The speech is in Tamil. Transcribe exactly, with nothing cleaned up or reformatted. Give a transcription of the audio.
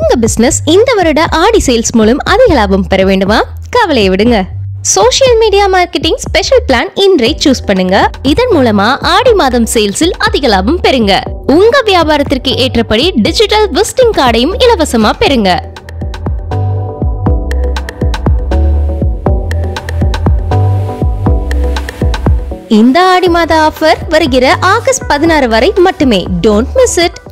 உங்க பிசினஸ் இந்த வருட ஆடி சேல்ஸ் மூலம் அதிக லாபம் பெற வேண்டுமா? கவலையை விடுங்க. Social media marketing special plan இன்றை சூஸ் பண்ணுங்க. இதன் மூலமா ஆடி மாதம் சேல்ஸில் அதிக லாபம் பெறுங்க. உங்க வியாபாரத்திற்கு ஏற்றபடி டிஜிட்டல் விசிட்டிங் கார்டையும் இலவசமா பெறுங்க. இந்த ஆடி மாத ஆஃபர் வருகிற ஆகஸ்ட் பதினாறு வரை மட்டுமே. Don't miss it.